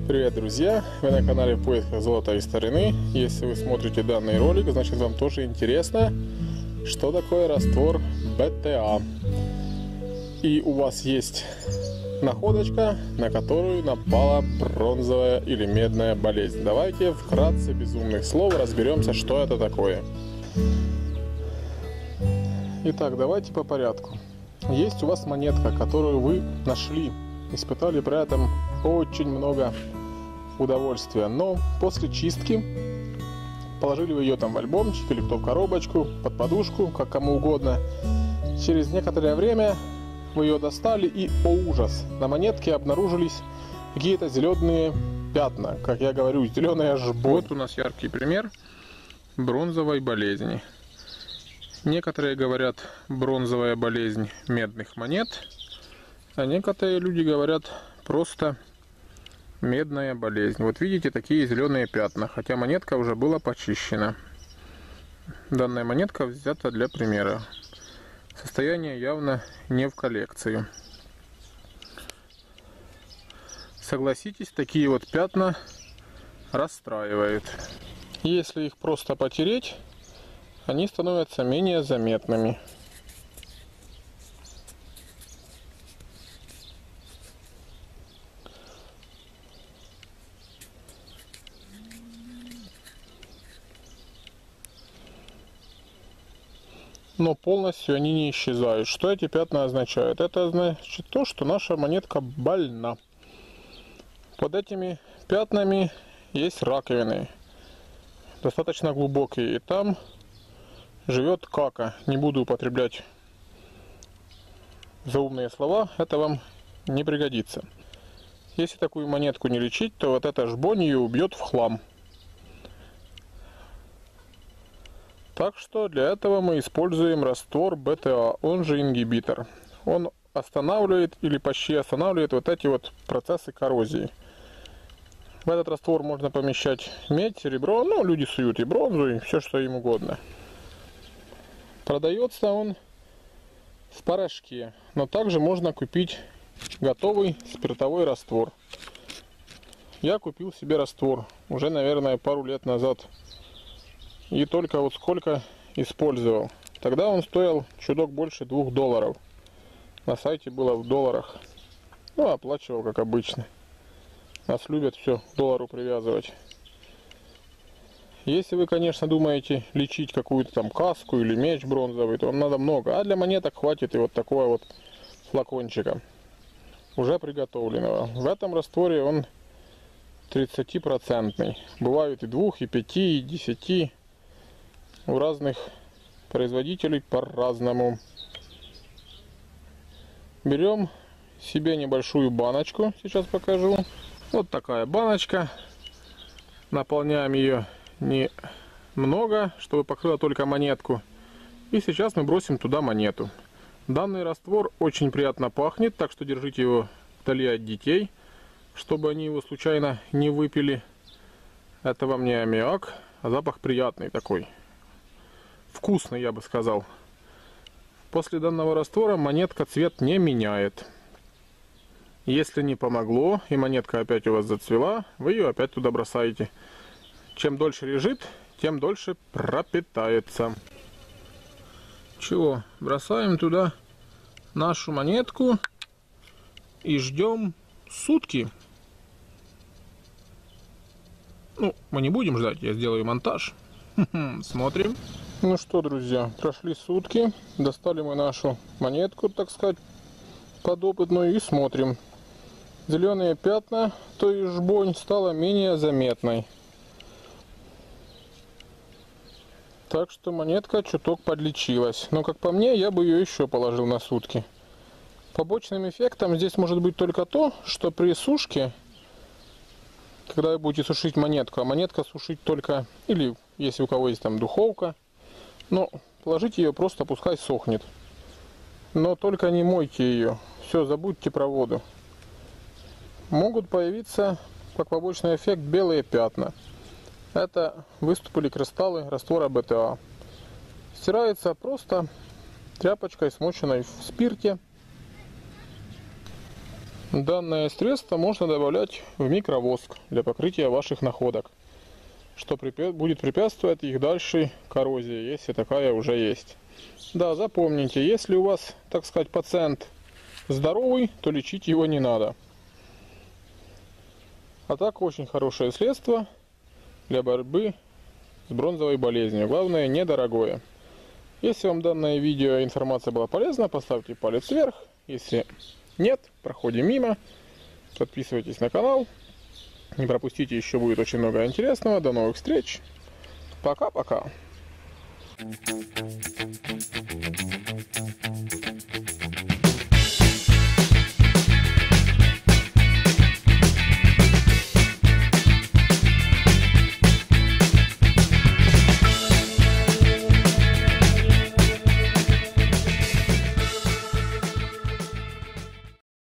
Привет, друзья! Вы на канале в поисках золота и старины. Если вы смотрите данный ролик, значит вам тоже интересно, что такое раствор БТА. И у вас есть находочка, на которую напала бронзовая или медная болезнь. Давайте вкратце, без умных слов, разберемся, что это такое. Итак, давайте по порядку. Есть у вас монетка, которую вы нашли, испытали при этом очень много удовольствия, но после чистки положили вы ее там в альбомчик или кто в коробочку, под подушку, как кому угодно. Через некоторое время вы ее достали и, о ужас, на монетке обнаружились какие-то зеленые пятна, как я говорю, зеленая жбонь. Вот у нас яркий пример бронзовой болезни. Некоторые говорят бронзовая болезнь медных монет, а некоторые люди говорят просто медная болезнь. Вот видите, такие зеленые пятна, хотя монетка уже была почищена. Данная монетка взята для примера. Состояние явно не в коллекцию. Согласитесь, такие вот пятна расстраивают. Если их просто потереть, они становятся менее заметными. Но полностью они не исчезают. Что эти пятна означают? Это значит то, что наша монетка больна. Под этими пятнами есть раковины, достаточно глубокие, и там живет кака. Не буду употреблять заумные слова, это вам не пригодится. Если такую монетку не лечить, то вот эта жбонь ее убьет в хлам. Так что для этого мы используем раствор БТА, он же ингибитор. Он останавливает или почти останавливает вот эти вот процессы коррозии. В этот раствор можно помещать медь, серебро, ну люди суют и бронзу, и все что им угодно. Продается он в порошке, но также можно купить готовый спиртовой раствор. Я купил себе раствор уже, наверное, пару лет назад. И только вот сколько использовал. Тогда он стоил чуток больше $2. На сайте было в долларах. Ну, оплачивал как обычно. Нас любят все к доллару привязывать. Если вы, конечно, думаете лечить какую-то там каску или меч бронзовый, то вам надо много. А для монеток хватит и вот такого вот флакончика, уже приготовленного. В этом растворе он 30%. Бывают и 2, и 5, и 10. У разных производителей по-разному. Берем себе небольшую баночку, сейчас покажу. Вот такая баночка. Наполняем ее немного, чтобы покрыла только монетку. И сейчас мы бросим туда монету. Данный раствор очень приятно пахнет, так что держите его вдали от детей, чтобы они его случайно не выпили. Это вам не аммиак, а запах приятный такой. Вкусный, я бы сказал. После данного раствора монетка цвет не меняет. Если не помогло и монетка опять у вас зацвела, вы ее опять туда бросаете. Чем дольше лежит, тем дольше пропитается. Чего? Бросаем туда нашу монетку и ждем сутки. Ну, мы не будем ждать, я сделаю монтаж. Смотрим. Ну что, друзья, прошли сутки, достали мы нашу монетку, так сказать, подопытную, и смотрим. Зеленые пятна, то есть жбонь, стала менее заметной. Так что монетка чуток подлечилась. Но, как по мне, я бы ее еще положил на сутки. Побочным эффектом здесь может быть только то, что при сушке, когда вы будете сушить монетку, а монетка сушить только, или если у кого есть там духовка, но положите ее просто, пускай сохнет. Но только не мойте ее. Все, забудьте про воду. Могут появиться, как побочный эффект, белые пятна. Это выступили кристаллы раствора БТА. Стирается просто тряпочкой, смоченной в спирте. Данное средство можно добавлять в микровоск для покрытия ваших находок, что будет препятствовать их дальшей коррозии, если такая уже есть. Да, запомните, если у вас, так сказать, пациент здоровый, то лечить его не надо. А так, очень хорошее средство для борьбы с бронзовой болезнью. Главное, недорогое. Если вам данное видео и информация была полезна, поставьте палец вверх. Если нет, проходим мимо. Подписывайтесь на канал. Не пропустите, еще будет очень много интересного. До новых встреч. Пока-пока.